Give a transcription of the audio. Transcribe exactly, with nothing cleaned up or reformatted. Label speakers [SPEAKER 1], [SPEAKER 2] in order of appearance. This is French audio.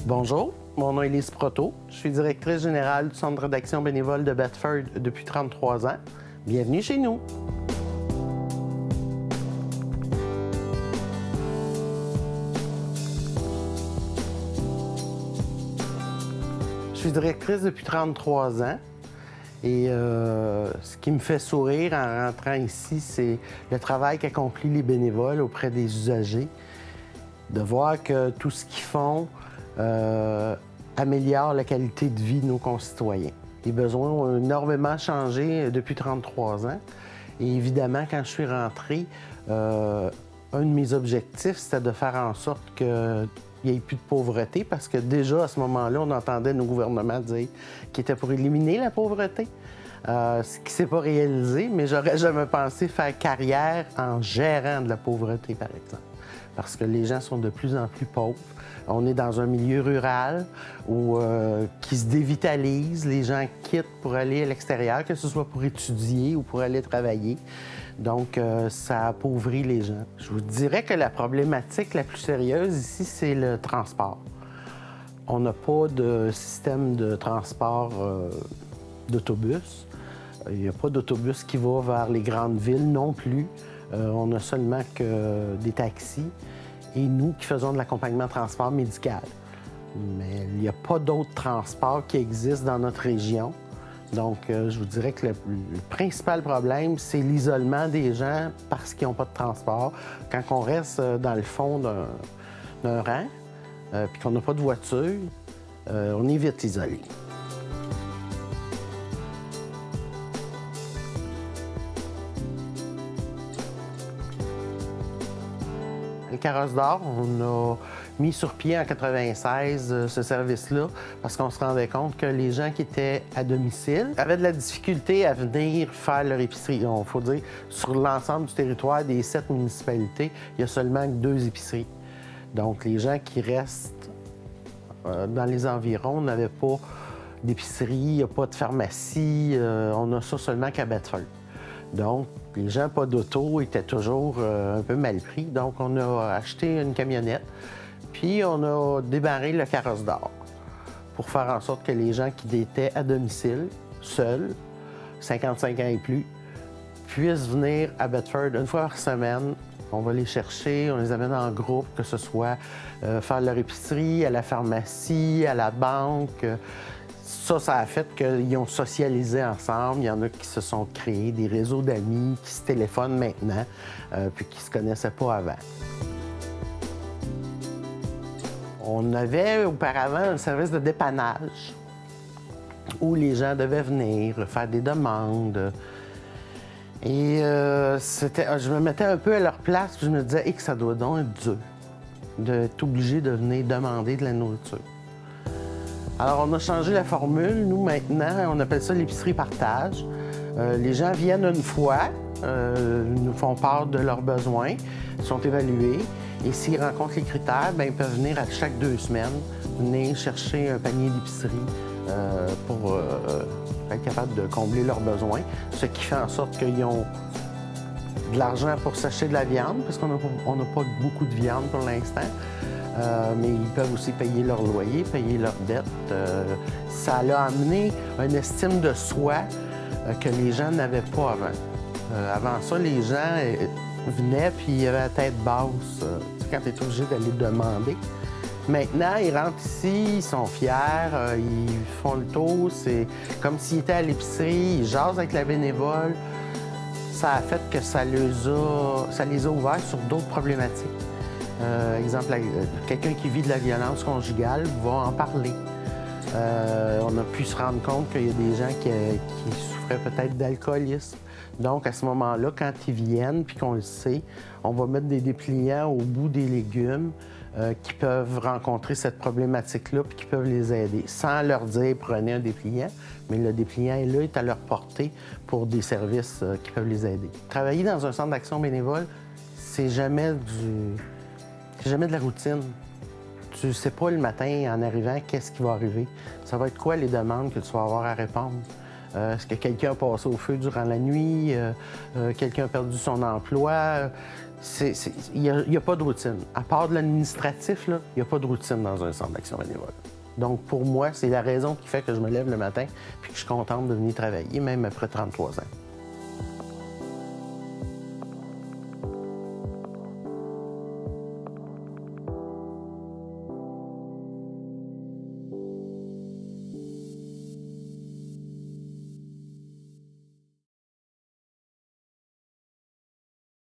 [SPEAKER 1] Bonjour, mon nom est Lise Proto. Je suis directrice générale du Centre d'action bénévole de Bedford depuis trente-trois ans. Bienvenue chez nous. Je suis directrice depuis trente-trois ans et euh, ce qui me fait sourire en rentrant ici, c'est le travail qu'accomplissent les bénévoles auprès des usagers, de voir que tout ce qu'ils font euh, améliore la qualité de vie de nos concitoyens. Les besoins ont énormément changé depuis trente-trois ans et évidemment, quand je suis rentrée, euh, un de mes objectifs, c'était de faire en sorte que il n'y ait plus de pauvreté, parce que déjà, à ce moment-là, on entendait nos gouvernements dire qu'ils étaient pour éliminer la pauvreté, euh, ce qui ne s'est pas réalisé, mais j'aurais jamais pensé faire carrière en gérant de la pauvreté, par exemple, parce que les gens sont de plus en plus pauvres. On est dans un milieu rural où, euh, qui se dévitalise, les gens quittent pour aller à l'extérieur, que ce soit pour étudier ou pour aller travailler. Donc, euh, ça appauvrit les gens. Je vous dirais que la problématique la plus sérieuse ici, c'est le transport. On n'a pas de système de transport euh, d'autobus. Il n'y a pas d'autobus qui va vers les grandes villes non plus. Euh, on a seulement que des taxis. Et nous qui faisons de l'accompagnement transport médical. Mais il n'y a pas d'autres transports qui existent dans notre région. Donc, euh, je vous dirais que le, le principal problème, c'est l'isolement des gens parce qu'ils n'ont pas de transport. Quand on reste euh, dans le fond d'un rang, euh, puis qu'on n'a pas de voiture, euh, on est vite isolé. Le Carrosse d'or, on a mis sur pied en quatre-vingt-seize euh, ce service-là parce qu'on se rendait compte que les gens qui étaient à domicile avaient de la difficulté à venir faire leur épicerie. Il faut dire, sur l'ensemble du territoire des sept municipalités, il y a seulement deux épiceries. Donc, les gens qui restent euh, dans les environs n'avaient pas d'épicerie, il n'y a pas de pharmacie, euh, on a ça seulement qu'à Bedford. Donc, les gens pas d'auto étaient toujours euh, un peu mal pris. Donc, on a acheté une camionnette, puis on a débarré le Carrosse d'or pour faire en sorte que les gens qui étaient à domicile, seuls, cinquante-cinq ans et plus, puissent venir à Bedford une fois par semaine. On va les chercher, on les amène en groupe, que ce soit euh, faire leur épicerie, à la pharmacie, à la banque. Ça, ça a fait qu'ils ont socialisé ensemble. Il y en a qui se sont créés des réseaux d'amis, qui se téléphonent maintenant, euh, puis qui ne se connaissaient pas avant. On avait auparavant un service de dépannage où les gens devaient venir faire des demandes. Et euh, je me mettais un peu à leur place, puis je me disais hey, que ça doit donc être dur d'être obligé de venir demander de la nourriture. Alors, on a changé la formule. Nous, maintenant, on appelle ça l'épicerie partage. Euh, les gens viennent une fois, euh, nous font part de leurs besoins, sont évalués. Et s'ils rencontrent les critères, bien, ils peuvent venir à chaque deux semaines, venir chercher un panier d'épicerie euh, pour euh, être capable de combler leurs besoins. Ce qui fait en sorte qu'ils ont de l'argent pour s'acheter de la viande, parce qu'on n'a pas beaucoup de viande pour l'instant. Euh, mais ils peuvent aussi payer leur loyer, payer leurs dettes. Euh, ça a amené une estime de soi euh, que les gens n'avaient pas avant. Euh, avant ça, les gens euh, venaient puis ils avaient la tête basse euh, quand tu es obligé d'aller demander. Maintenant, ils rentrent ici, ils sont fiers, euh, ils font le tour. C'est comme s'ils étaient à l'épicerie, ils jasent avec la bénévole. Ça a fait que ça les a, ça les a ouverts sur d'autres problématiques. Euh, exemple, quelqu'un qui vit de la violence conjugale va en parler. Euh, on a pu se rendre compte qu'il y a des gens qui, qui souffraient peut-être d'alcoolisme. Donc, à ce moment-là, quand ils viennent puis qu'on le sait, on va mettre des dépliants au bout des légumes euh, qui peuvent rencontrer cette problématique-là puis qui peuvent les aider, sans leur dire « prenez un dépliant », mais le dépliant est là, est à leur portée pour des services euh, qui peuvent les aider. Travailler dans un centre d'action bénévole, c'est jamais du... C'est jamais de la routine. Tu ne sais pas le matin, en arrivant, qu'est-ce qui va arriver. Ça va être quoi les demandes que tu vas avoir à répondre. Euh, Est-ce que quelqu'un a passé au feu durant la nuit? Euh, euh, quelqu'un a perdu son emploi? Il n'y a, a pas de routine. À part de l'administratif, il n'y a pas de routine dans un centre d'action bénévole. Donc, pour moi, c'est la raison qui fait que je me lève le matin et que je suis contente de venir travailler, même après trente-trois ans.